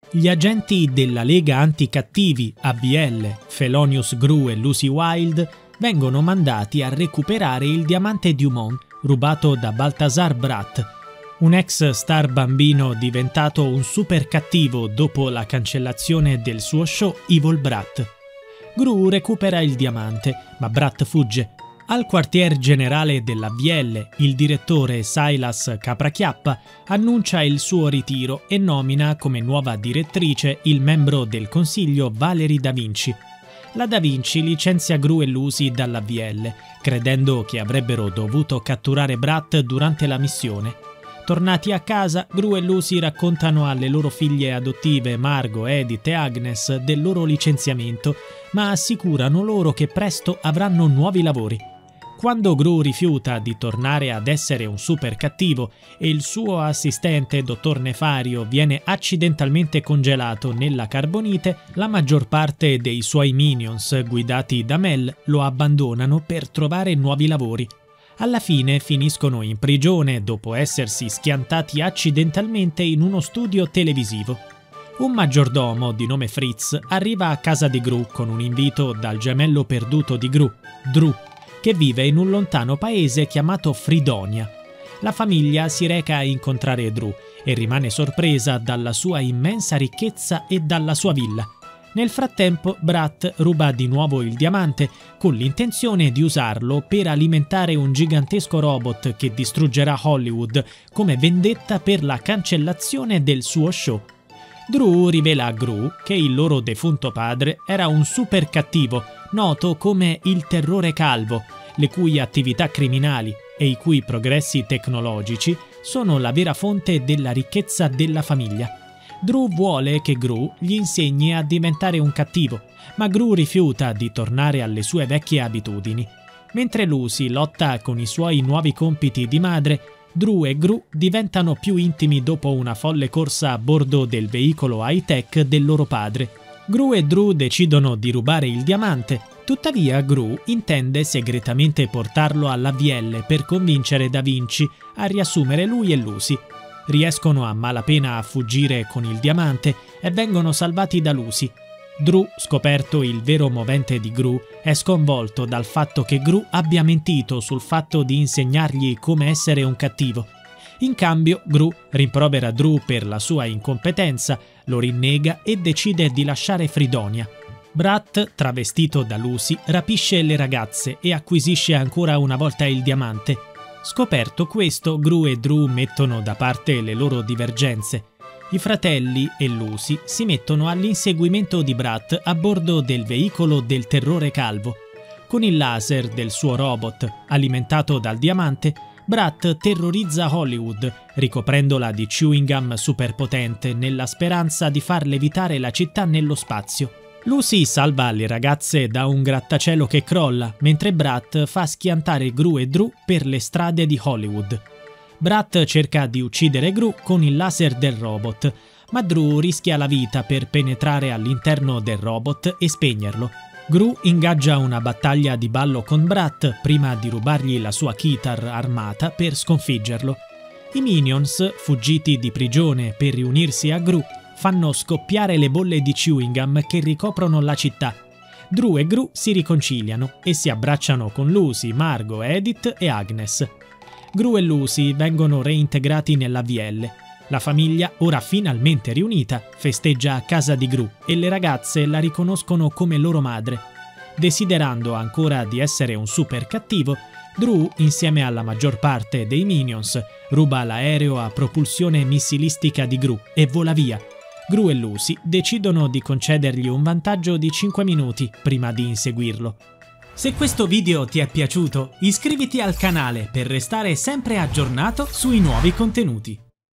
Gli agenti della Lega Anticattivi ABL, Felonious Gru e Lucy Wilde, vengono mandati a recuperare il diamante Dumont rubato da Balthazar Bratt, un ex star bambino diventato un super cattivo dopo la cancellazione del suo show Evil Bratt. Gru recupera il diamante, ma Bratt fugge. Al quartier generale dell'ABL, il direttore Silas Caprachiappa annuncia il suo ritiro e nomina come nuova direttrice il membro del consiglio Valerie Da Vinci. La Da Vinci licenzia Gru e Lucy dall'ABL, credendo che avrebbero dovuto catturare Bratt durante la missione. Tornati a casa, Gru e Lucy raccontano alle loro figlie adottive Margot, Edith e Agnes del loro licenziamento, ma assicurano loro che presto avranno nuovi lavori. Quando Gru rifiuta di tornare ad essere un super cattivo e il suo assistente, Dottor Nefario, viene accidentalmente congelato nella carbonite, la maggior parte dei suoi minions, guidati da Mel, lo abbandonano per trovare nuovi lavori. Alla fine finiscono in prigione dopo essersi schiantati accidentalmente in uno studio televisivo. Un maggiordomo di nome Fritz arriva a casa di Gru con un invito dal gemello perduto di Gru, Drew, che vive in un lontano paese chiamato Fridonia. La famiglia si reca a incontrare Drew e rimane sorpresa dalla sua immensa ricchezza e dalla sua villa. Nel frattempo, Bratt ruba di nuovo il diamante con l'intenzione di usarlo per alimentare un gigantesco robot che distruggerà Hollywood come vendetta per la cancellazione del suo show. Drew rivela a Gru che il loro defunto padre era un super cattivo noto come il Terrore Calvo, le cui attività criminali e i cui progressi tecnologici sono la vera fonte della ricchezza della famiglia. Drew vuole che Gru gli insegni a diventare un cattivo, ma Gru rifiuta di tornare alle sue vecchie abitudini. Mentre Lucy lotta con i suoi nuovi compiti di madre, Drew e Gru diventano più intimi dopo una folle corsa a bordo del veicolo high-tech del loro padre. Gru e Drew decidono di rubare il diamante, tuttavia Gru intende segretamente portarlo all'ABL per convincere Da Vinci a riassumere lui e Lucy. Riescono a malapena a fuggire con il diamante e vengono salvati da Lucy. Drew, scoperto il vero movente di Gru, è sconvolto dal fatto che Gru abbia mentito sul fatto di insegnargli come essere un cattivo. In cambio, Gru rimprovera Drew per la sua incompetenza, lo rinnega e decide di lasciare Fridonia. Bratt, travestito da Lucy, rapisce le ragazze e acquisisce ancora una volta il diamante. Scoperto questo, Gru e Drew mettono da parte le loro divergenze. I fratelli e Lucy si mettono all'inseguimento di Bratt a bordo del veicolo del Terrore Calvo. Con il laser del suo robot, alimentato dal diamante, Bratt terrorizza Hollywood, ricoprendola di chewing gum superpotente nella speranza di far levitare la città nello spazio. Lucy salva le ragazze da un grattacielo che crolla, mentre Bratt fa schiantare Gru e Drew per le strade di Hollywood. Bratt cerca di uccidere Gru con il laser del robot, ma Drew rischia la vita per penetrare all'interno del robot e spegnerlo. Gru ingaggia una battaglia di ballo con Bratt prima di rubargli la sua chitar armata per sconfiggerlo. I Minions, fuggiti di prigione per riunirsi a Gru, fanno scoppiare le bolle di chewing gum che ricoprono la città. Drew e Gru si riconciliano e si abbracciano con Lucy, Margot, Edith e Agnes. Gru e Lucy vengono reintegrati nell'ABL. La famiglia, ora finalmente riunita, festeggia a casa di Gru e le ragazze la riconoscono come loro madre. Desiderando ancora di essere un super cattivo, Drew, insieme alla maggior parte dei Minions, ruba l'aereo a propulsione missilistica di Gru e vola via. Gru e Lucy decidono di concedergli un vantaggio di 5 minuti prima di inseguirlo. Se questo video ti è piaciuto, iscriviti al canale per restare sempre aggiornato sui nuovi contenuti.